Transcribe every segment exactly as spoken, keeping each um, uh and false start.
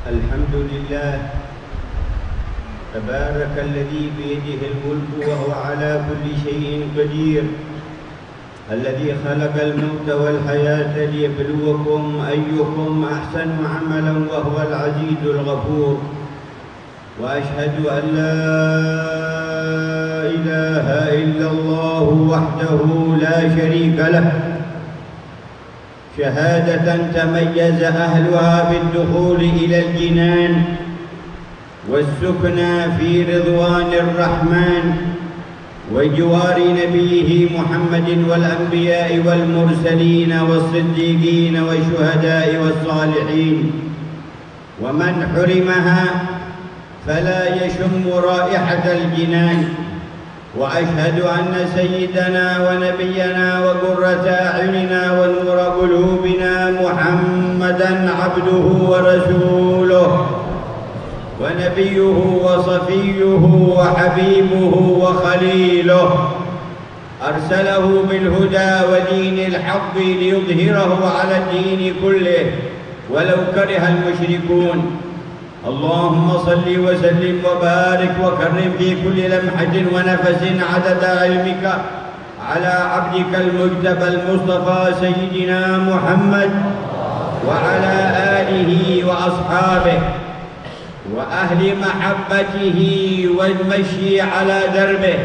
الحمد لله تبارك الذي بيده الملك وهو على كل شيء قدير، الذي خلق الموت والحياة ليبلوكم أيكم أحسن عملا وهو العزيز الغفور. وأشهد أن لا إله إلا الله وحده لا شريك له، شهادة تميز أهلها بالدخول إلى الجنان والسكنى في رضوان الرحمن وجوار نبيه محمد والأنبياء والمرسلين والصديقين والشهداء والصالحين. ومن حرمها فلا يشم رائحة الجنان. وأشهد أن سيدنا ونبينا وقرة أعيننا ونور قلوبنا محمدًا عبده ورسوله ونبيه وصفيه وحبيبه وخليله، أرسله بالهدى ودين الحق ليظهره على الدين كله ولو كره المشركون. اللهم صل وسلم وبارك وكرم في كل لمحة ونفس عدد علمك على عبدك المجتبى المصطفى سيدنا محمد وعلى آله وأصحابه وأهل محبته والمشي على دربه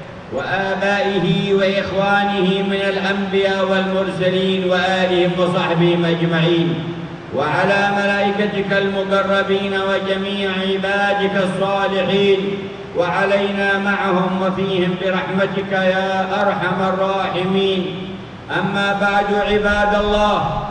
وآبائه وإخوانه من الأنبياء والمرسلين وآلهم وصحبهم أجمعين، وعلى ملائكتك المقربين وجميع عبادك الصالحين، وعلينا معهم وفيهم برحمتك يا أرحم الراحمين. أما بعد عباد الله،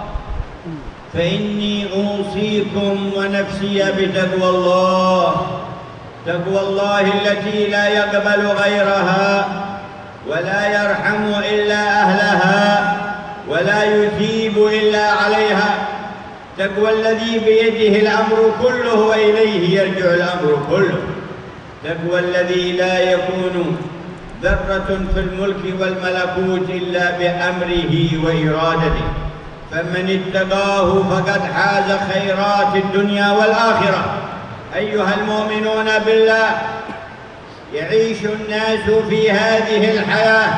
فإني أوصيكم ونفسي بتقوى الله، تقوى الله التي لا يقبل غيرها ولا يرحم إلا أهلها ولا يثيب إلا عليها، تقوى الذي بيده الأمر كله وإليه يرجع الأمر كله، تقوى الذي لا يكون ذرة في الملك والملكوت إلا بأمره وإرادته، فمن اتقاه فقد حاز خيرات الدنيا والآخرة. أيها المؤمنون بالله، يعيش الناس في هذه الحياة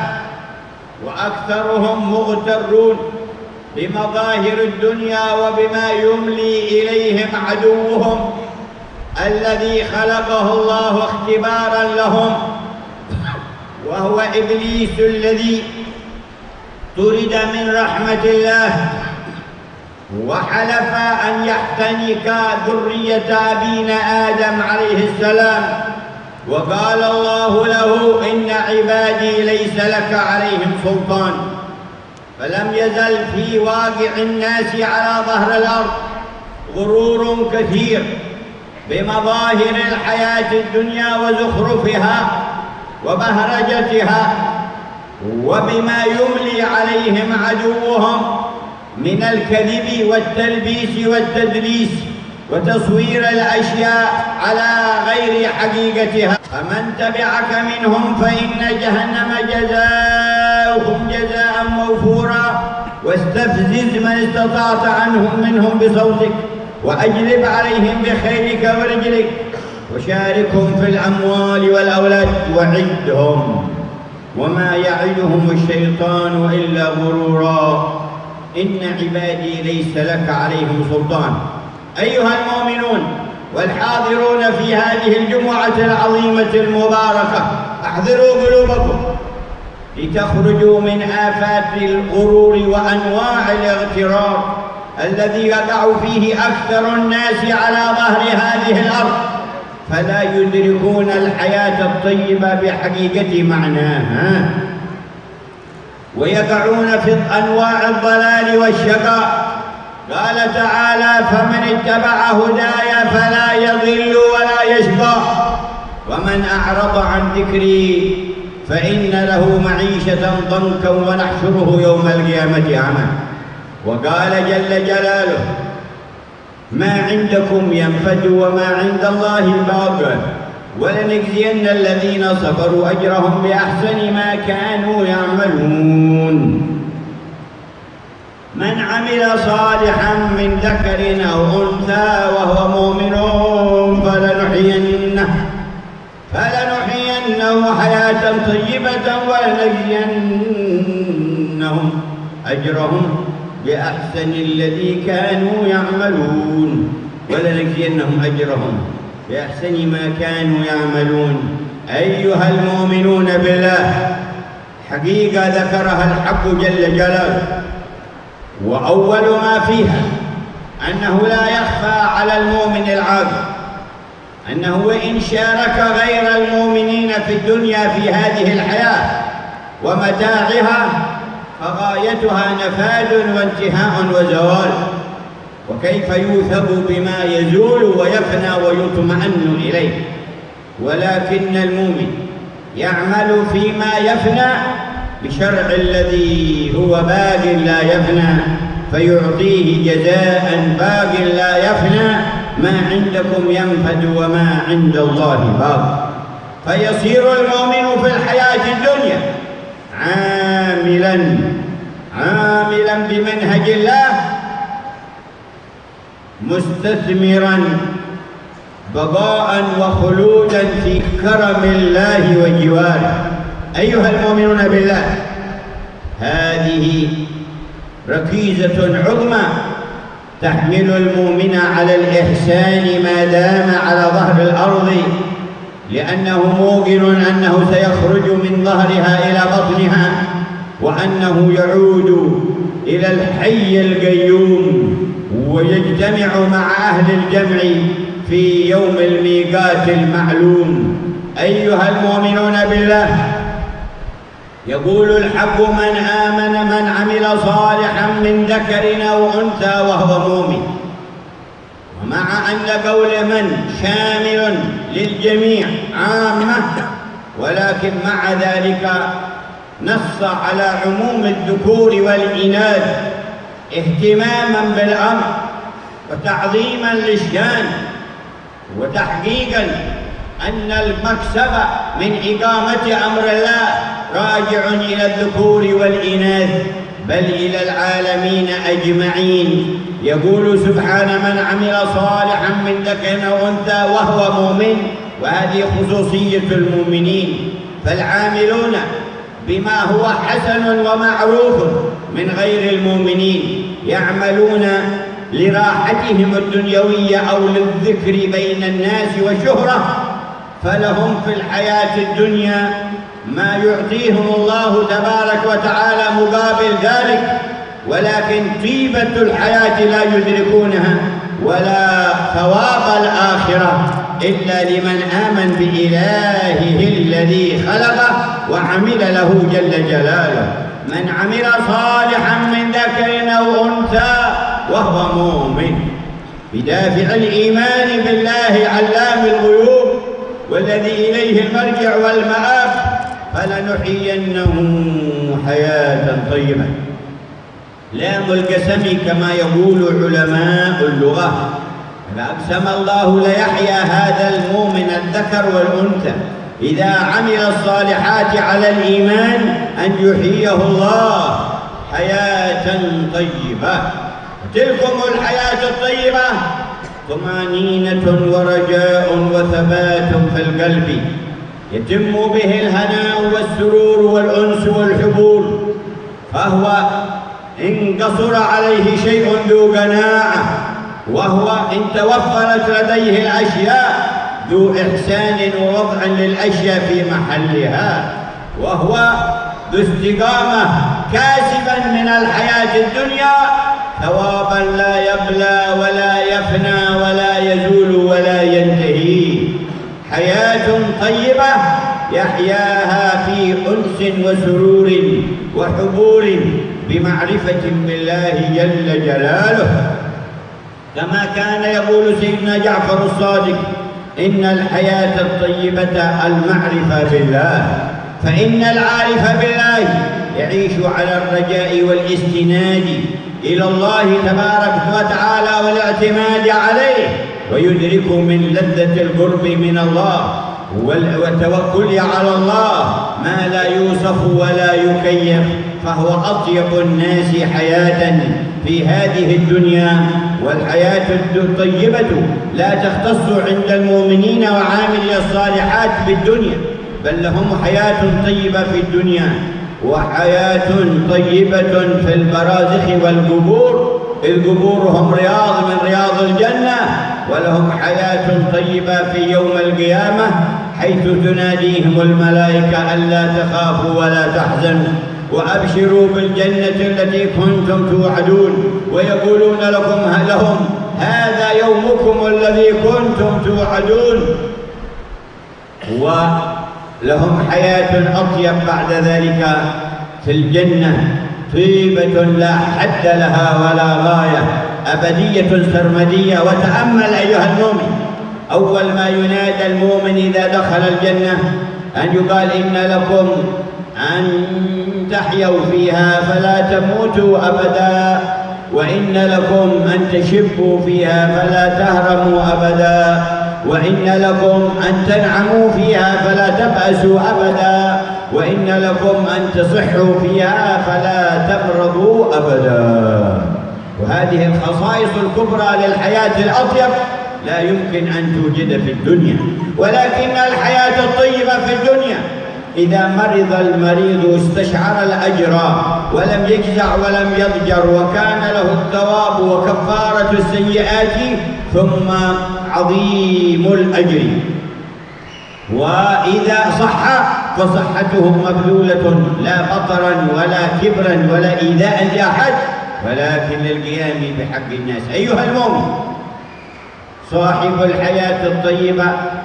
وأكثرهم مغترون بمظاهر الدنيا وبما يملي إليهم عدوهم الذي خلقه الله اختبارا لهم، وهو إبليس الذي طرد من رحمة الله وحلف أن يحتنك ذرية أبينا آدم عليه السلام، وقال الله له: إن عبادي ليس لك عليهم سلطان. فلم يزل في واقع الناس على ظهر الأرض غرور كثير بمظاهر الحياة الدنيا وزخرفها وبهرجتها وبما يملي عليهم عدوهم من الكذب والتلبيس والتدليس وتصوير الأشياء على غير حقيقتها. فمن تبعك منهم فإن جهنم جزاؤهم جزاء موفورا، واستفزز من استطعت عنهم منهم بصوتك وأجلب عليهم بخيلك ورجلك وشاركهم في الأموال والأولاد وعدهم، وما يعدهم الشيطان إلا غرورا. إن عبادي ليس لك عليهم سلطان. أيها المؤمنون والحاضرون في هذه الجمعة العظيمة المباركة، احذروا قلوبكم لتخرجوا من آفات الغرور وأنواع الاغترار الذي يقع فيه أكثر الناس على ظهر هذه الأرض، فلا يدركون الحياة الطيبة بحقيقة معناها، ويقعون في أنواع الضلال والشقاء. قال تعالى: فمن اتبع هداي فلا يضل ولا يشقى، ومن أعرض عن ذكري فإن له معيشة ضنكا ونحشره يوم القيامة أعمى. وقال جل جلاله: ما عندكم ينفد وما عند الله باق، ولنجزين الذين صبروا أجرهم بأحسن ما كانوا يعملون. من عمل صالحا من ذكر أو أنثى وهو مؤمن فلنحيينه فلنحيينه حياة طيبة ولنجزينهم أجرهم بأحسن الذي كانوا يعملون ولنجزينهم أجرهم بأحسن ما كانوا يعملون. أيها المؤمنون بالله، حقيقة ذكرها الحق جل جلاله، وأول ما فيها أنه لا يخفى على المؤمن العاقل أنه وإن شارك غير المؤمنين في الدنيا في هذه الحياة ومتاعها فغايتها نفاد وانتهاء وزوال، وكيف يوثب بما يزول ويفنى ويطمئن إليه. ولكن المؤمن يعمل فيما يفنى بشرع الذي هو باق لا يفنى فيعطيه جزاء باق لا يفنى، ما عندكم ينفد وما عند الله باق. فيصير المؤمن في الحياة الدنيا عاملا عاملا بمنهج الله، مستثمرا بقاء وخلودا في كرم الله وجواره. أيها المؤمنون بالله، هذه ركيزة عظمى تحمل المؤمن على الإحسان ما دام على ظهر الأرض، لأنه موقن أنه سيخرج من ظهرها إلى بطنها، وأنه يعود إلى الحي القيوم ويجتمع مع أهل الجمع في يوم الميقات المعلوم. أيها المؤمنون بالله، يقول الحق: من آمن من عمل صالحا من ذكر أو أنثى وهو مؤمن. ومع أن قول من شامل للجميع عامة، ولكن مع ذلك نص على عموم الذكور والإناث اهتماما بالأمر وتعظيما للشان، وتحقيقا أن المكسب من إقامة أمر الله راجع إلى الذكور والإناث بل إلى العالمين أجمعين. يقول سبحانه: من عمل صالحا من ذكر أو أنثى وهو مؤمن، وهذه خصوصية المؤمنين. فالعاملون بما هو حسن ومعروف من غير المؤمنين يعملون لراحتهم الدنيوية أو للذكر بين الناس وشهرة، فلهم في الحياة الدنيا ما يعطيهم الله تبارك وتعالى مقابل ذلك، ولكن طيبة الحياة لا يدركونها ولا ثواب الآخرة إلا لمن آمن بإلهه الذي خلقه وعمل له جل جلاله. من عمل صالحا من ذكر أو أنثى وهو مؤمن، بدافع الإيمان بالله علام الغيوب والذي إليه المرجع والمآب، فلنحيينه حياة طيبة. لام القسم كما يقول علماء اللغة: فأقسم الله ليحيى هذا المؤمن الذكر والأنثى إذا عمل الصالحات على الإيمان أن يحييه الله حياة طيبة. تلكم الحياة الطيبة طمأنينة ورجاء وثبات في القلب يتم به الهناء والسرور والأنس والحبور، فهو إن قصر عليه شيء ذو قناعة، وهو إن توفرت لديه الأشياء ذو إحسان ووضع للأشياء في محلها، وهو ذو استقامة كاسبا من الحياة الدنيا ثوابا لا يبلى ولا يفنى ولا يزول ولا ينتهي. حياة طيبة يحياها في أنس وسرور وحبور بمعرفة بالله جل جلاله، كما كان يقول سيدنا جعفر الصادق: إن الحياة الطيبة المعرفة بالله، فإن العارف بالله يعيش على الرجاء والاستناد إلى الله تبارك وتعالى والاعتماد عليه، ويدرك من لذة القرب من الله والتوكل على الله ما لا يوصف ولا يكيف فهو أطيب الناس حياة في هذه الدنيا. والحياة الطيبة لا تختص عند المؤمنين وعاملي الصالحات بالدنيا، بل لهم حياة طيبة في الدنيا وحياة طيبة في البرازخ والقبور. القبور هم رياض من رياض الجنة، ولهم حياة طيبة في يوم القيامة حيث تناديهم الملائكة ألا تخافوا ولا تحزنوا وأبشروا بالجنة التي كنتم توعدون، ويقولون لكم لهم هذا يومكم الذي كنتم توعدون. ولهم حياة أطيب بعد ذلك في الجنة، طيبة لا حد لها ولا غاية، أبدية سرمدية. وتأمل أيها المؤمن، أول ما ينادى المؤمن إذا دخل الجنة أن يقال إن لكم أن تحيوا فيها فلا تموتوا أبدا، وإن لكم أن تشبوا فيها فلا تهرموا أبدا، وإن لكم أن تنعموا فيها فلا تبأسوا أبدا، وإن لكم أن تصحوا فيها فلا تمرضوا أبدا. وهذه الخصائص الكبرى للحياة الأطيب لا يمكن أن توجد في الدنيا. ولكن الحياة الطيبة في الدنيا إذا مرض المريض استشعر الأجر ولم يجزع ولم يضجر، وكان له الثواب وكفارة السيئات ثم عظيم الأجر. وإذا صح فصحته مبذولة لا بطرا ولا كبرا ولا إيذاء لأحد، ولكن للقيام بحق الناس. أيها المؤمن، صاحب الحياة الطيبة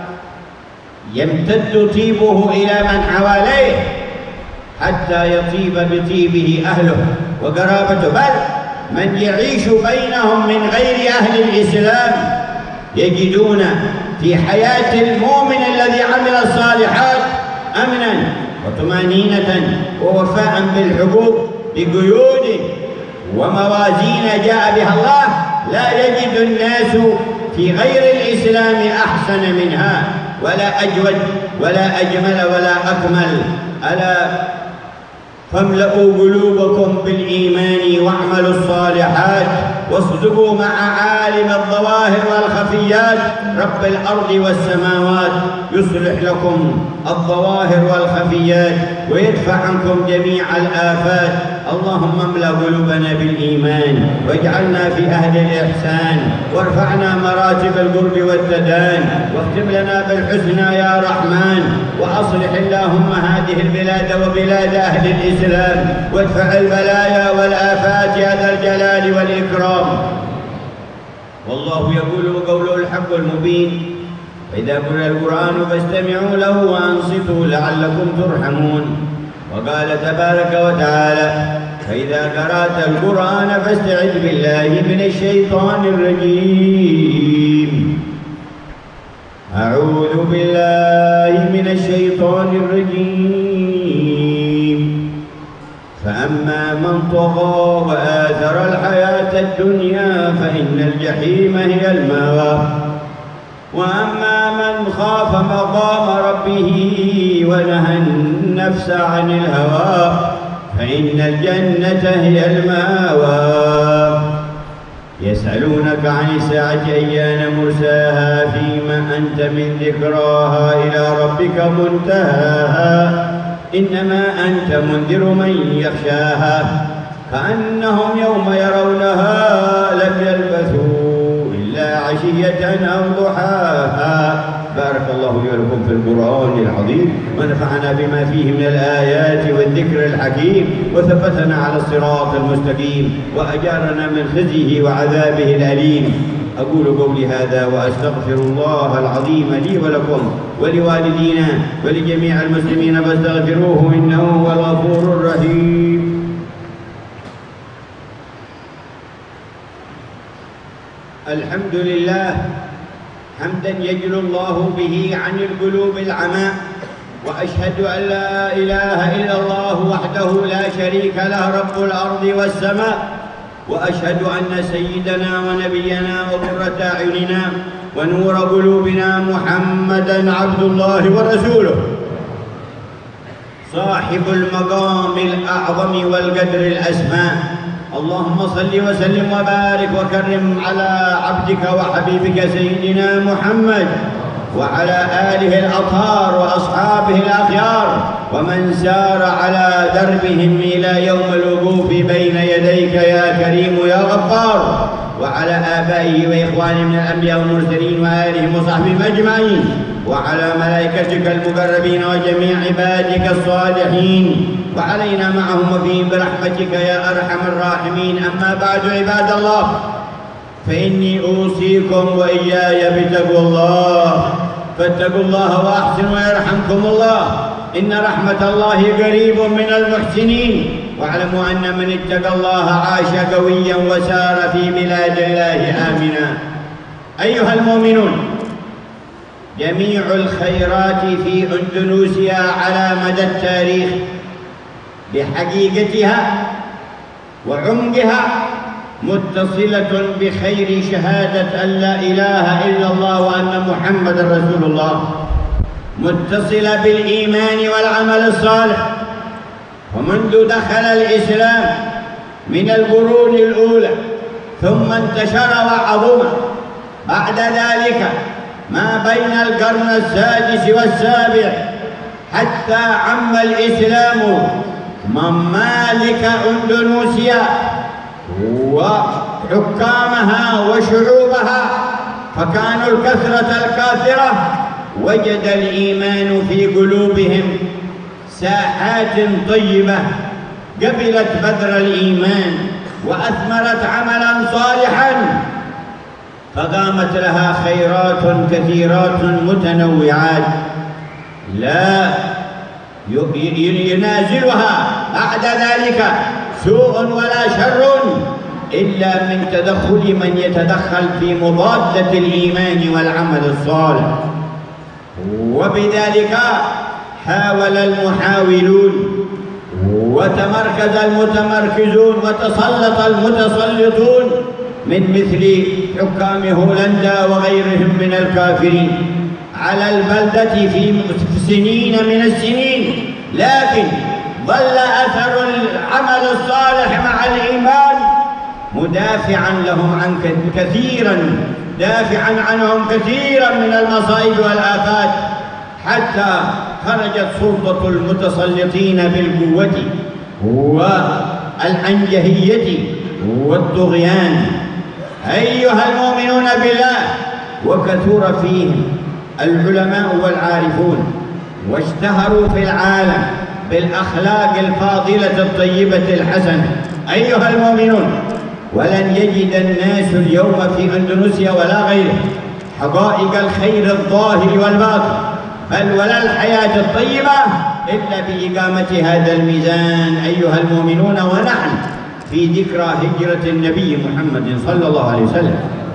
يمتد طيبه إلى من حواليه حتى يطيب بطيبه أهله وقرابته، بل من يعيش بينهم من غير أهل الإسلام يجدون في حياة المؤمن الذي عمل الصالحات أمنا وطمأنينة ووفاء بالحقوق بقيود وموازين جاء بها الله لا يجد الناس في غير الإسلام أحسن منها، ولا أجود ولا أجمل ولا أكمل. ألا فاملأوا قلوبكم بالإيمان واعملوا الصالحات واصدقوا مع عالم الظواهر والخفيات رب الأرض والسماوات يصلح لكم الظواهر والخفيات ويدفع عنكم جميع الآفات. اللهم املأ قلوبنا بالإيمان واجعلنا في أهل الإحسان، وارفعنا مراتب القرب والتدان، واختم لنا بالحسنى يا رحمن، وأصلح اللهم هذه البلاد وبلاد أهل الإسلام، وادفع البلايا والآفات يا ذا الجلال والإكرام. والله يقول قوله الحق المبين: فإذا قرئ القرآن فاستمعوا له وأنصتوا لعلكم ترحمون. وقال تبارك وتعالى: فإذا قرأت القرآن فاستعذ بالله من الشيطان الرجيم. أعوذ بالله من الشيطان الرجيم. فأما من طغى وآثر الحياة الدنيا فإن الجحيم هي المأوى، وأما من خاف مقام ربه ونهى النفس عن الهوى فإن الجنة هي المأوى. يسألونك عن الساعة أيان مرساها فيما أنت من ذكراها إلى ربك منتهاها إنما أنت منذر من يخشاها كأنهم يوم يرونها لم يلبثوا إلا عشية أو ضحاها. بارك الله لي ولكم في القرآن العظيم، ونفعنا بما فيه من الآيات والذكر الحكيم، وثبتنا على الصراط المستقيم، وأجارنا من خزيه وعذابه الأليم. أقول قولي هذا وأستغفر الله العظيم لي ولكم ولوالدينا ولجميع المسلمين فاستغفروه إنه هو الغفور الرحيم. الحمد لله حمدا يجلو الله به عن القلوب العمى، وأشهد أن لا إله إلا الله وحده لا شريك له رب الأرض والسماء، وأشهد أن سيدنا ونبينا وقرة أعيننا ونور قلوبنا محمدًا عبد الله ورسوله صاحب المقام الأعظم والقدر الأسمى. اللهم صل وسلم وبارك وكرم على عبدك وحبيبك سيدنا محمد وعلى آله الأطهار وأصحابه الأخيار ومن سار على دربهم إلى يوم الوقوف بين يديك يا كريم يا غفار، وعلى آبائه وإخوانه من الأنبياء والمرسلين وآلهم وصحبهم أجمعين، وعلى ملائكتك المقربين وجميع عبادك الصالحين، وعلينا معهم وفيهم برحمتك يا أرحم الراحمين. أما بعد عباد الله، فإني أوصيكم وإياي بتقوى الله، فاتقوا الله وأحسنوا يرحمكم الله، إن رحمة الله قريب من المحسنين. واعلموا أن من اتقى الله عاش قويا وسار في بلاد الله آمنا. أيها المؤمنون، جميع الخيرات في أندونيسيا على مدى التاريخ بحقيقتها وعمقها متصلة بخير شهادة أن لا إله إلا الله وأن محمد رسول الله، متصلة بالإيمان والعمل الصالح. ومنذ دخل الإسلام من القرون الأولى ثم انتشر وعظم، بعد ذلك ما بين القرن السادس والسابع حتى عم الإسلام ممالك أندونيسيا وحكامها وشعوبها، فكانوا الكثرة الكاثرة وجد الإيمان في قلوبهم ساحات طيبة قبلت بذر الإيمان وأثمرت عملا صالحا، فقامت لها خيرات كثيرات متنوعات لا ينازلها بعد ذلك سوء ولا شر إلا من تدخل من يتدخل في مضادة الإيمان والعمل الصالح. وبذلك حاول المحاولون وتمركز المتمركزون وتسلط المتسلطون من مثل حكام هولندا وغيرهم من الكافرين على البلدة في سنين من السنين، لكن ظل أثر العمل الصالح مع الإيمان مدافعا لهم عن كثيرا دافعا عنهم كثيرا من المصائب والآفات، حتى خرجت سلطة المتسلطين بالقوة والعنجهية والطغيان. أيها المؤمنون بالله، وكثر فيهم العلماء والعارفون واشتهروا في العالم بالأخلاق الفاضلة الطيبة الحسنة. أيها المؤمنون، ولن يجد الناس اليوم في أندونيسيا ولا غيره حقائق الخير الظاهر والباطن، بل ولا الحياة الطيبة إلا بإقامة هذا الميزان. أيها المؤمنون، ونحن في ذكرى هجرة النبي محمد صلى الله عليه وسلم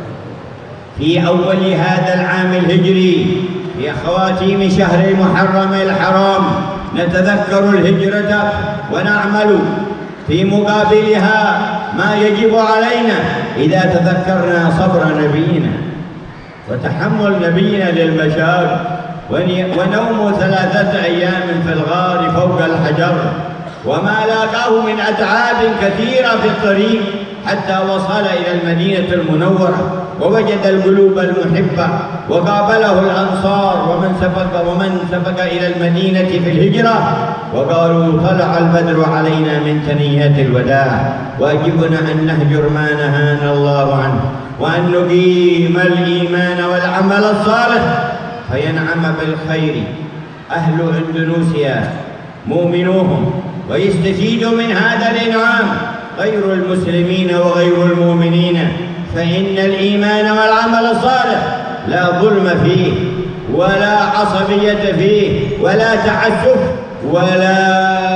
في أول هذا العام الهجري، في خواتيم شهر المحرم الحرام، نتذكر الهجرة ونعمل في مقابلها ما يجب علينا إذا تذكرنا صبر نبينا وتحمل نبينا للمشاق ونوم ثلاثة أيام في الغار فوق الحجر، وما لاقاه من أتعاب كثيرة في الطريق حتى وصل إلى المدينة المنورة ووجد القلوب المحبة وقابله الأنصار ومن سبق ومن سبق إلى المدينة في الهجرة، وقالوا طلع البدر علينا من ثنيات الوداع، واجبنا أن نهجر ما نهانا الله عنه وأن نقيم الإيمان والعمل الصالح فينعم بالخير أهل أندونيسيا مؤمنوهم ويستفيدوا من هذا الإنعام غير المسلمين وغير المؤمنين، فإن الإيمان والعمل الصالح لا ظلم فيه ولا عصبية فيه ولا تعسف ولا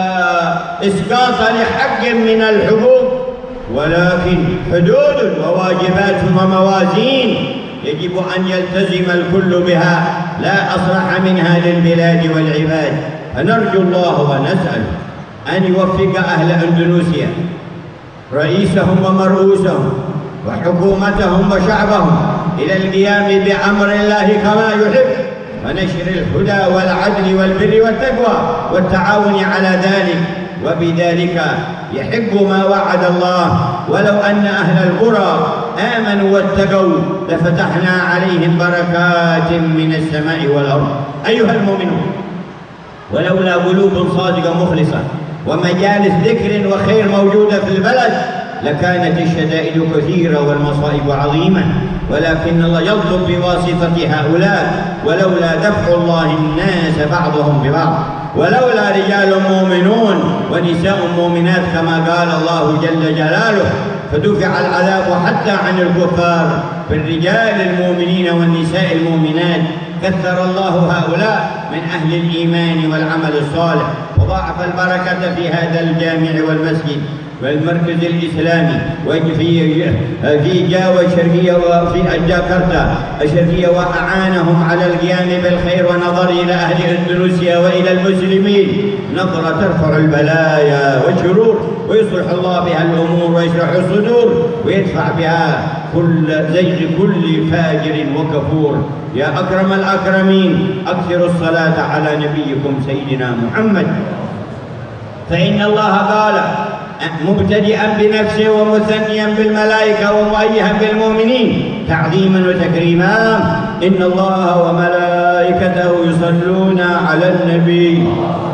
إسقاط لحق من الحقوق، ولكن حدود وواجبات وموازين يجب أن يلتزم الكل بها لا أصلح منها للبلاد والعباد. فنرجو الله ونسأل أن يوفق أهل أندونيسيا رئيسهم ومرؤوسهم وحكومتهم وشعبهم إلى القيام بأمر الله كما يحب، ونشر الهدى والعدل والبر والتقوى والتعاون على ذلك، وبذلك يحق ما وعد الله. ولو أن أهل القرى آمنوا واتقوا لفتحنا عليهم بركات من السماء والأرض. أيها المؤمنون، ولولا قلوب صادقة مخلصة ومجالس ذكر وخير موجودة في البلد لكانت الشدائد كثيرة والمصائب عظيمة، ولكن الله يلطف بواسطة هؤلاء. ولولا دفع الله الناس بعضهم ببعض، ولولا رجال مؤمنون ونساء مؤمنات كما قال الله جل جلاله فدفع العذاب حتى عن الكفار بالرجال المؤمنين والنساء المؤمنات. كثر الله هؤلاء من أهل الإيمان والعمل الصالح، وضاعف البركة في هذا الجامع والمسجد والمركز الإسلامي وفي في جاوة الشرقية وفي جاكرتا الشرقية، وأعانهم على القيام بالخير ونظر إلى أهل إندونيسيا وإلى المسلمين نظرة ترفع البلايا والشرور، ويصلح الله بها الأمور ويشرح الصدور ويدفع بها كل زيغ كل فاجر وكفور. يا أكرم الأكرمين، أكثروا الصلاة على نبيكم سيدنا محمد، فإن الله قال مبتدئا بنفسه ومثنيا بالملائكة ومؤيها بالمؤمنين تعظيما وتكريما: إن الله وملائكته يصلون على النبي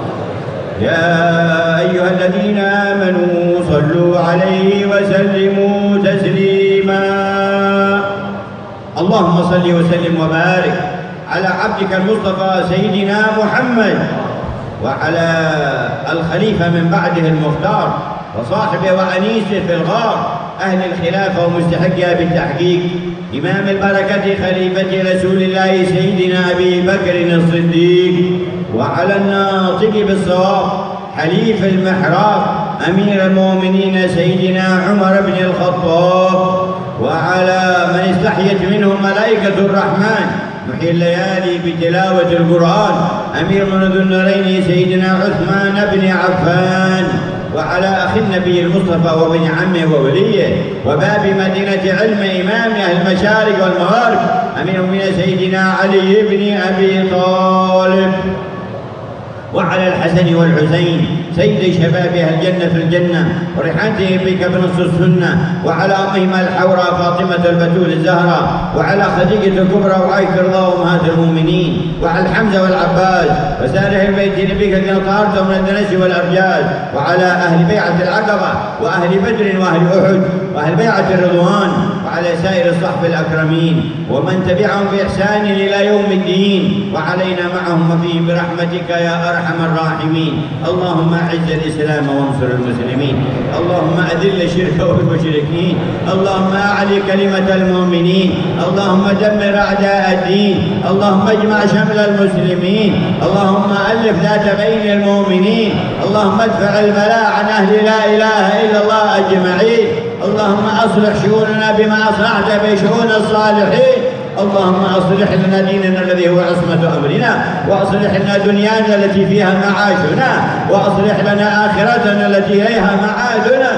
يا أيها الذين آمنوا صلوا عليه وسلموا تسليما. اللهم صل وسلم وبارك على عبدك المصطفى سيدنا محمد وعلى الخليفة من بعده المختار وصاحبه وأنيسه في الغار، أهل الخلافة ومستحقها بالتحقيق، إمام البركة خليفة رسول الله سيدنا أبي بكر الصديق، وعلى الناطق بالصواب حليف المحراب أمير المؤمنين سيدنا عمر بن الخطاب، وعلى من استحيت منهم ملائكة الرحمن محيي الليالي بتلاوة القرآن أمير من ذو النورين سيدنا عثمان بن عفان، وعلى أخي النبي المصطفى وابن عمه ووليه وباب مدينة علم إمام أهل المشارق والمغارب أمير المؤمنين سيدنا علي بن أبي طالب، وعلى الحسن والحسين سيد شباب أهل الجنة في الجنة وريحانته بك بنص السنة، وعلى أمهما الحوراء فاطمة البتول الزهراء، وعلى خديجة الكبرى وعائشة رضا أمهات المؤمنين، وعلى حمزة والعباس وسائر البيت نبيك الذين طهرتهم من الدنس والأرجاز، وعلى أهل بيعة العقبة وأهل بدر وأهل أحد وأهل بيعة الرضوان، وعلى سائر الصحب الأكرمين ومن تبعهم بإحسان إلى يوم الدين، وعلينا معهم وفيهم برحمتك يا أرحم الراحمين. اللهم أعز الإسلام وانصر المسلمين، اللهم أذل الشرك والمشركين، اللهم أعلي كلمة المؤمنين، اللهم دمر أعداء الدين، اللهم اجمع شمل المسلمين، اللهم ألف ذات بين المؤمنين، اللهم ادفع البلاء عن أهل لا إله إلا الله أجمعين، اللهم أصلح شؤوننا بما أصلحت بشؤون الصالحين، اللهم أصلح لنا ديننا الذي هو عصمة أمرنا، وأصلح لنا دنيانا التي فيها معاشنا، وأصلح لنا آخرتنا التي إليها معادنا.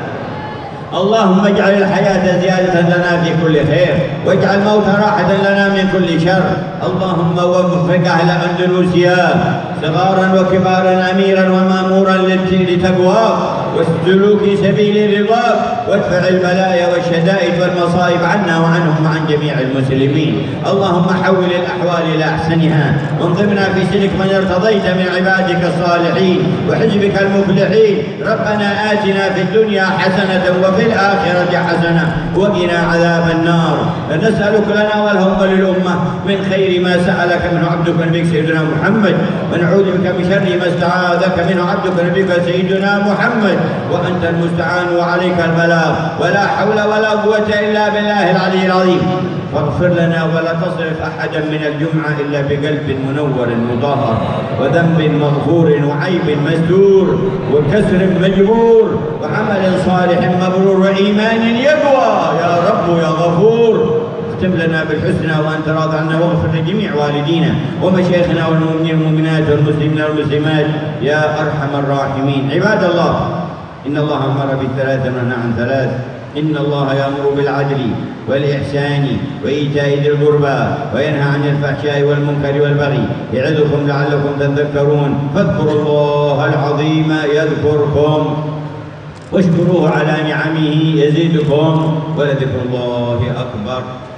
اللهم اجعل الحياة زيادة لنا في كل خير، واجعل الموت راحة لنا من كل شر. اللهم وفق أهل أندونيسيا صغارا وكبارا أميرا ومامورا لتقواك وسلوك سبيل رضاك، وادفع البلايا والشدائد والمصائب عنا وعنهم وعن جميع المسلمين. اللهم حول الأحوال إلى أحسنها، وانظمنا في سلك من ارتضيت من عبادك الصالحين وحزبك المفلحين. ربنا آتنا في الدنيا حسنة وفي الآخرة حسنة وقنا عذاب النار. نسألك لنا والهم للأمة من خير ما سألك منه عبدك نبيك سيدنا محمد، ونعوذ بك من شر ما استعاذك منه عبدك نبيك سيدنا محمد، وأنت المستعان وعليك البلاغ، ولا حول ولا قوة إلا بالله العلي العظيم. فاغفر لنا ولا تصرف أحدا من الجمعة إلا بقلب منور مطهر، وذنب مغفور وعيب مستور وكسر مجبور وعمل صالح مبرور وإيمان يقوى يا رب يا غفور. اختم لنا بالحسنى وأنت راض عنا، واغفر لجميع والدينا ومشايخنا والمؤمنين والمؤمنات والمسلمين والمسلمات يا أرحم الراحمين. عباد الله، إن الله أمر بالثلاث ونهى عن ثلاث، إن الله يأمر بالعدل والإحسان وإيتاء ذي القربى وينهى عن الفحشاء والمنكر والبغي يعظكم لعلكم تذكرون فاذكروا الله العظيم يذكركم واشكروه على نعمه يزدكم ولذكر الله أكبر.